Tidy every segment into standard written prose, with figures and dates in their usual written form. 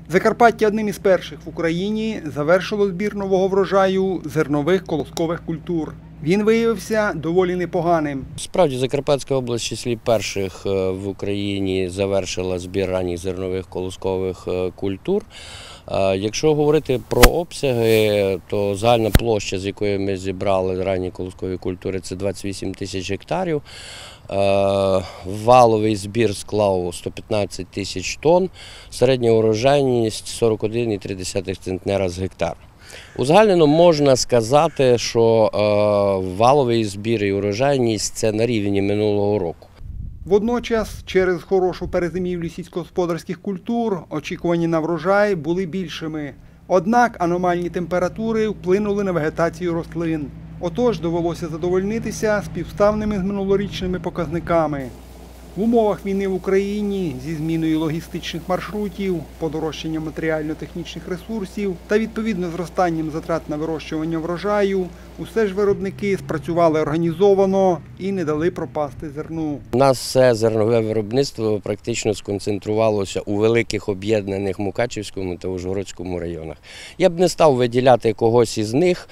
Закарпаття одним із перших в Україні завершило збір нового врожаю зернових колоскових культур. Він виявився доволі непоганим. Справді, Закарпатська область в числі перших в Україні завершила збір ранніх зернових колоскових культур. Якщо говорити про обсяги, то загальна площа, з якої ми зібрали ранні колоскові культури, це 28 тисяч гектарів. Валовий збір склав 115 тисяч тонн, середня урожайність 41,3 центнера з гектар. Узагальнено можна сказати, що валовий збір і урожайність – це на рівні минулого року. Водночас, через хорошу перезимівлю сільськогосподарських культур, очікування на врожай були більшими. Однак аномальні температури вплинули на вегетацію рослин. Отож, довелося задовольнитися співставними з минулорічними показниками. В умовах війни в Україні зі зміною логістичних маршрутів, подорожчанням матеріально-технічних ресурсів та відповідно зростанням затрат на вирощування врожаю, усе ж виробники спрацювали організовано і не дали пропасти зерну. У нас все зернове виробництво практично сконцентрувалося у великих об'єднаних Мукачівському та Ужгородському районах. Я б не став виділяти когось із них.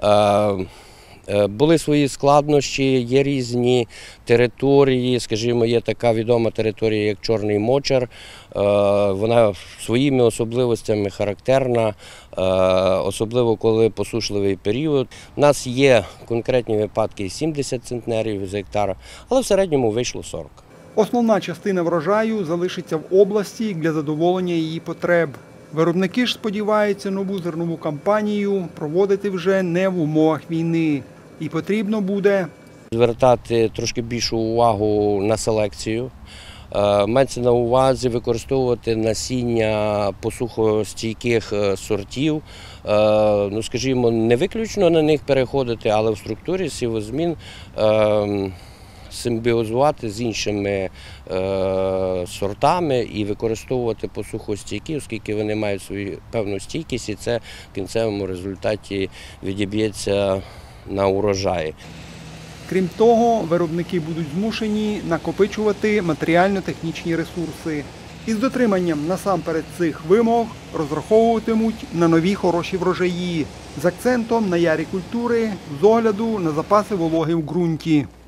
Були свої складнощі, є різні території, скажімо, є така відома територія, як Чорний Мочер, вона своїми особливостями характерна, особливо коли посушливий період. У нас є конкретні випадки 70 центнерів з гектара, але в середньому вийшло 40. Основна частина врожаю залишиться в області для задоволення її потреб. Виробники ж сподіваються нову зернову кампанію проводити вже не в умовах війни. І потрібно буде звертати трошки більшу увагу на селекцію. Мається на увазі використовувати насіння посухостійких сортів. Скажімо, не виключно на них переходити, але в структурі сівозмін симбіозувати з іншими сортами і використовувати посухостійкі, оскільки вони мають свою певну стійкість, і це в кінцевому результаті відіб'ється на урожаї. Крім того, виробники будуть змушені накопичувати матеріально-технічні ресурси. Із дотриманням насамперед цих вимог розраховуватимуть на нові хороші врожаї з акцентом на ярі культури з огляду на запаси вологи в ґрунті.